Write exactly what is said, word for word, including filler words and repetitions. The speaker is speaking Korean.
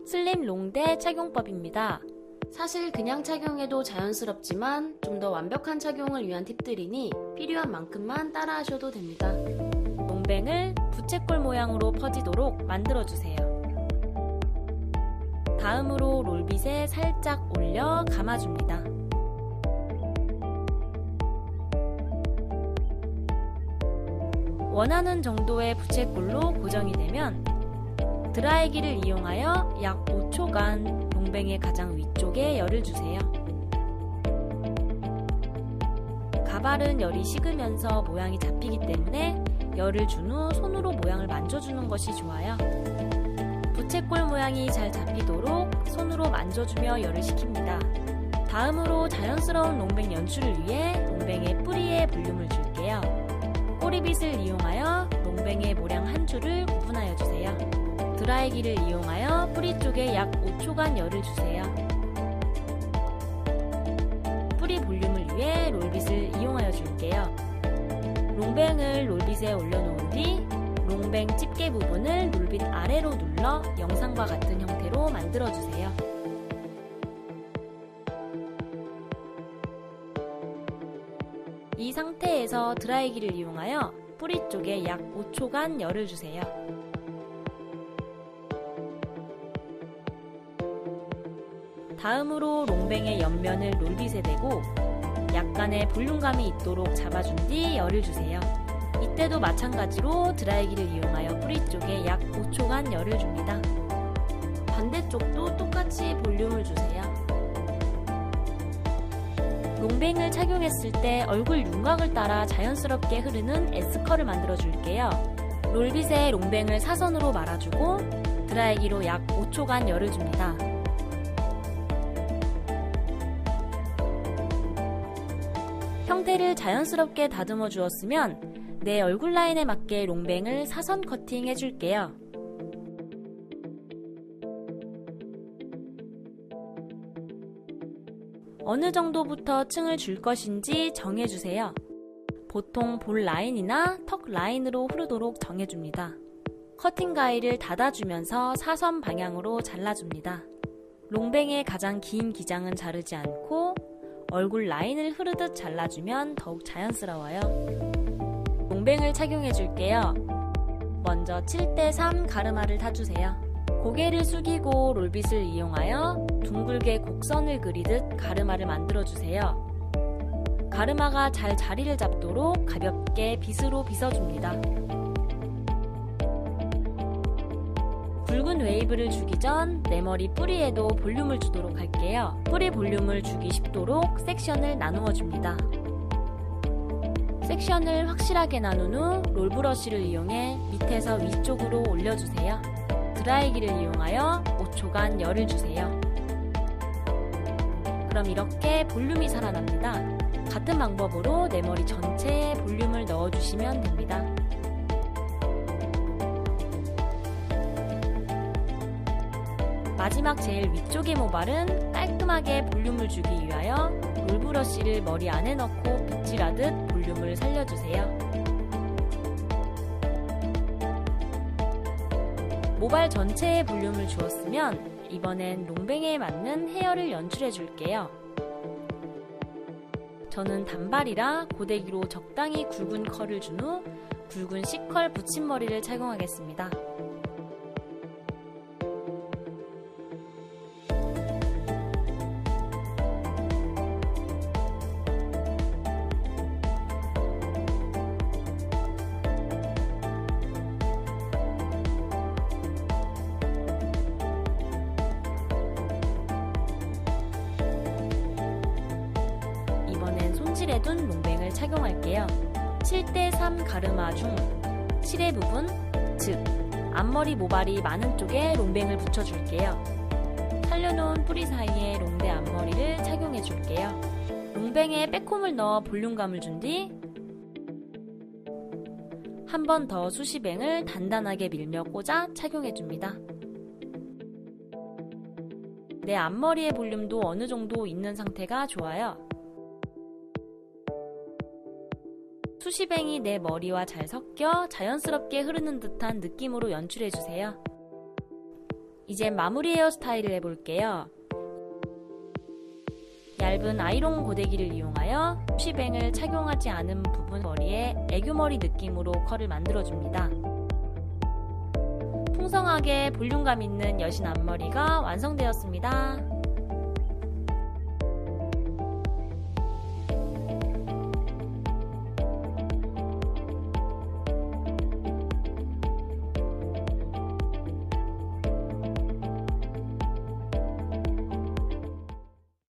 슬림 롱대 착용법입니다. 사실 그냥 착용해도 자연스럽지만 좀 더 완벽한 착용을 위한 팁들이니 필요한 만큼만 따라 하셔도 됩니다. 롱뱅을 부채꼴 모양으로 퍼지도록 만들어주세요. 다음으로 롤빗에 살짝 올려 감아줍니다. 원하는 정도의 부채꼴로 고정이 되면 드라이기를 이용하여 약 오 초간 롱뱅의 가장 위쪽에 열을 주세요. 가발은 열이 식으면서 모양이 잡히기 때문에 열을 준 후 손으로 모양을 만져주는 것이 좋아요. 부채꼴 모양이 잘 잡히도록 손으로 만져주며 열을 식힙니다. 다음으로 자연스러운 롱뱅 연출을 위해 롱뱅의 뿌리에 볼륨을 줄게요. 꼬리빗을 이용하여 롱뱅의 모량 한 줄을 구분하여 주세요. 드라이기를 이용하여 뿌리 쪽에 약 오 초간 열을 주세요. 뿌리 볼륨을 위해 롤빗을 이용하여 줄게요. 롱뱅을 롤빗에 올려놓은 뒤 롱뱅 집게 부분을 롤빗 아래로 눌러 영상과 같은 형태로 만들어주세요. 이 상태에서 드라이기를 이용하여 뿌리 쪽에 약 오 초간 열을 주세요. 다음으로 롱뱅의 옆면을 롤빗에 대고 약간의 볼륨감이 있도록 잡아준 뒤 열을 주세요. 이때도 마찬가지로 드라이기를 이용하여 뿌리 쪽에 약 오 초간 열을 줍니다. 반대쪽도 똑같이 볼륨을 주세요. 롱뱅을 착용했을 때 얼굴 윤곽을 따라 자연스럽게 흐르는 S컬을 만들어 줄게요. 롤빗에 롱뱅을 사선으로 말아주고 드라이기로 약 오 초간 열을 줍니다. 형태를 자연스럽게 다듬어 주었으면 내 얼굴 라인에 맞게 롱뱅을 사선 커팅 해줄게요. 어느 정도부터 층을 줄 것인지 정해주세요. 보통 볼 라인이나 턱 라인으로 흐르도록 정해줍니다. 커팅 가위를 닫아주면서 사선 방향으로 잘라줍니다. 롱뱅의 가장 긴 기장은 자르지 않고 얼굴 라인을 흐르듯 잘라주면 더욱 자연스러워요. 롱뱅을 착용해줄게요. 먼저 칠 대 삼 가르마를 타주세요. 고개를 숙이고 롤빗을 이용하여 둥글게 곡선을 그리듯 가르마를 만들어주세요. 가르마가 잘 자리를 잡도록 가볍게 빗으로 빗어줍니다. 굵은 웨이브를 주기 전 내 머리 뿌리에도 볼륨을 주도록 할게요. 뿌리 볼륨을 주기 쉽도록 섹션을 나누어 줍니다. 섹션을 확실하게 나눈 후 롤브러쉬를 이용해 밑에서 위쪽으로 올려주세요. 드라이기를 이용하여 오 초간 열을 주세요. 그럼 이렇게 볼륨이 살아납니다. 같은 방법으로 내 머리 전체에 볼륨을 넣어주시면 됩니다. 마지막 제일 위쪽의 모발은 깔끔하게 볼륨을 주기 위하여 롤브러쉬를 머리 안에 넣고 빗질하듯 볼륨을 살려주세요. 모발 전체에 볼륨을 주었으면 이번엔 롱뱅에 맞는 헤어를 연출해 줄게요. 저는 단발이라 고데기로 적당히 굵은 컬을 준 후 굵은 C컬 붙임머리를 착용하겠습니다. 손질해 둔 롱뱅을 착용할게요. 칠 대 삼 가르마 중 칠의 부분, 즉 앞머리 모발이 많은 쪽에 롱뱅을 붙여줄게요. 살려놓은 뿌리 사이에 롱대 앞머리를 착용해줄게요. 롱뱅에 백홈을 넣어 볼륨감을 준 뒤 한 번 더 수시뱅을 단단하게 밀며 꽂아 착용해줍니다. 내 앞머리의 볼륨도 어느 정도 있는 상태가 좋아요. 수시뱅이 내 머리와 잘 섞여 자연스럽게 흐르는 듯한 느낌으로 연출해주세요. 이제 마무리 헤어스타일을 해볼게요. 얇은 아이롱 고데기를 이용하여 푸시뱅을 착용하지 않은 부분 머리에 애교머리 느낌으로 컬을 만들어줍니다. 풍성하게 볼륨감 있는 여신 앞머리가 완성되었습니다.